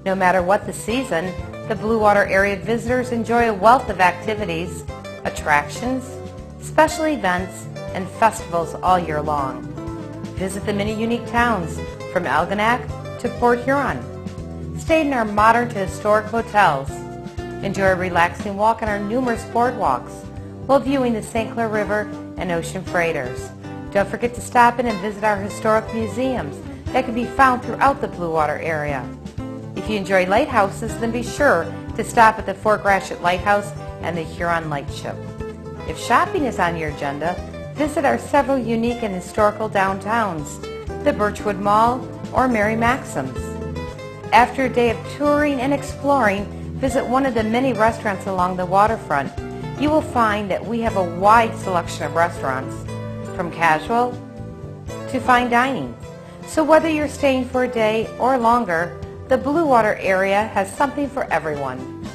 No matter what the season, the Blue Water area visitors enjoy a wealth of activities, attractions, special events, and festivals all year long. Visit the many unique towns from Algonac to Port Huron. Stay in our modern to historic hotels. Enjoy a relaxing walk on our numerous boardwalks while viewing the St. Clair River and ocean freighters. Don't forget to stop in and visit our historic museums that can be found throughout the Blue Water area. If you enjoy lighthouses, then be sure to stop at the Fort Gratiot Lighthouse and the Huron Light Show. If shopping is on your agenda, visit our several unique and historical downtowns, the Birchwood Mall or Mary Maxim's. After a day of touring and exploring, visit one of the many restaurants along the waterfront. You will find that we have a wide selection of restaurants, from casual to fine dining. So whether you're staying for a day or longer, the Blue Water area has something for everyone.